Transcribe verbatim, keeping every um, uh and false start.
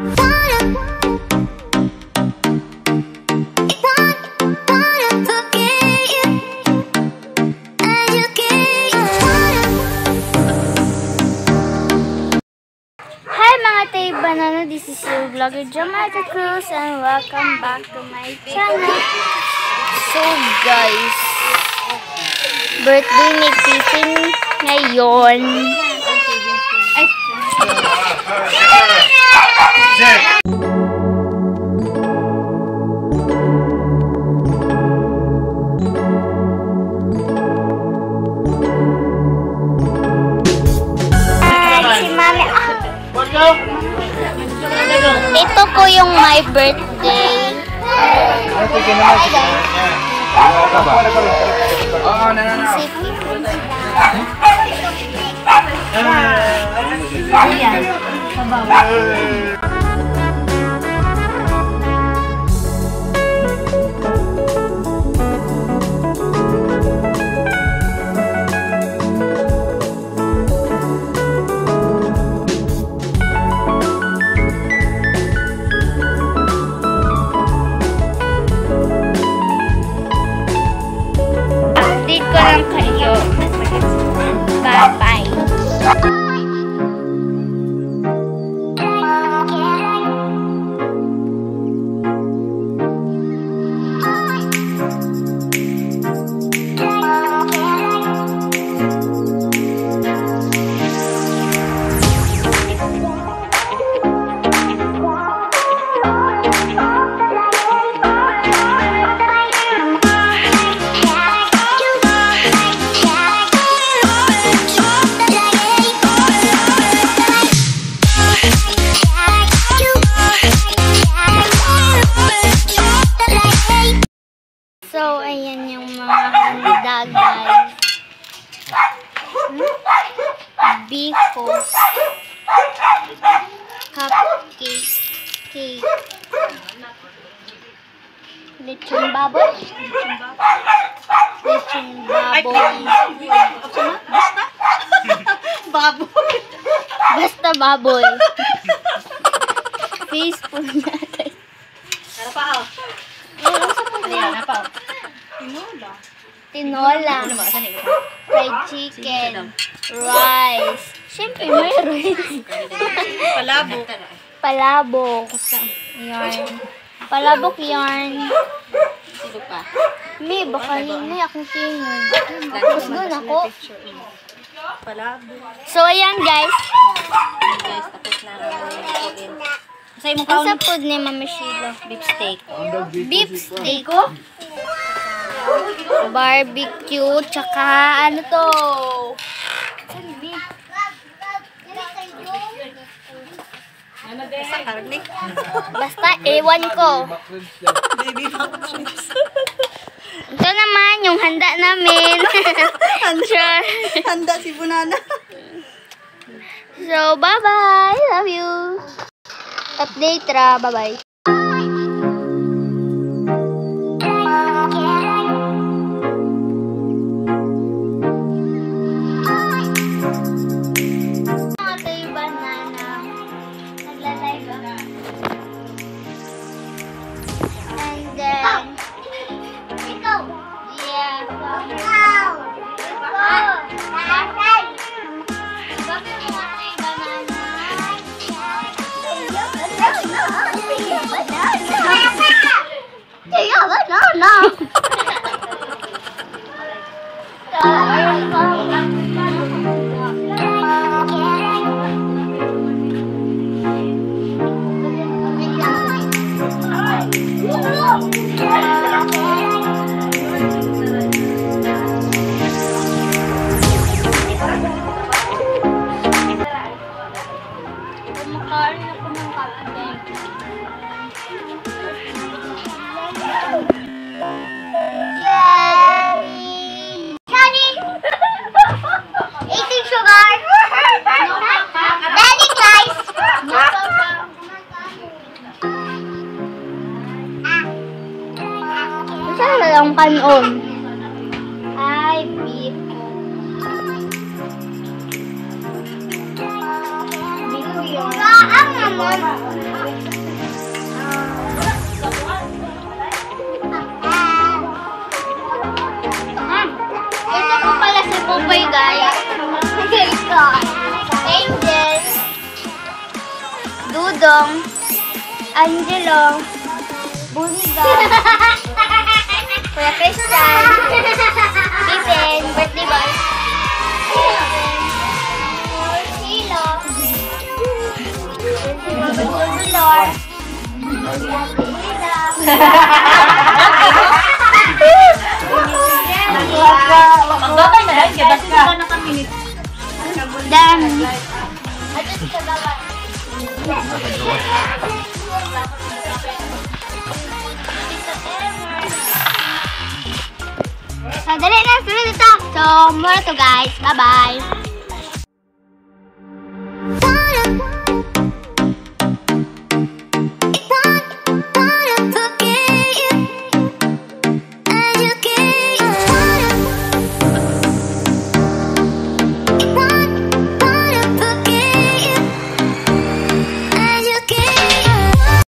Banana, this is your vlogger Jamaica Cruz and welcome back to my channel. So guys, birthday ni Titin ngayon. Ay, si Mami. Ito po yung my birthday. Bye-bye. So, ayan yung mga handa, guys. Hmm? Bifos. Cupcake. Cake. Lechon baboy. Lechon baboy. Basta? Baboy. Basta baboy. Peaceful natin. Ano pa ako? Ano pa ako? Tinola. Tinola. Fried chicken. Rice. Siyempre, may rice. Palabok. Palabok. Yarn. Palabok yarn. Sino pa? May, baka hinay akong tingin. Tapos doon ako. Palabok. So, ayan guys. Guys, tapos na rin. Sa imong Ang kaon? sa food ni Mama Sheila. Beef steak. Beef steak. Barbecue. Tsaka ano to? Sa karne. Basta ewan ko. Baby back chips. Ito naman yung handa namin. Handa. Handa si Bunana. So, bye-bye. Love you. Update ra. Bye-bye. Ito yung banana. Nagla-live ako. And then, ikaw. Yeah. Ikaw. Ikaw. Bakit mo ito yung banana? Kaya banana. Kumakain ako ng kape. Eating sugar. Daddy guys. Saan na lang kanon? Ay, beef. Beef yun. Ang naman. pa yun, guys. Angel. Dudong. Angelo. Buniga. Kuya Christian. Pippen. Birthday boy. Silo. Lord. Magbabay na lang, kaya basta ka nakaminit. Dan. So, dali na, sunod ito. So, muna to guys. Bye-bye.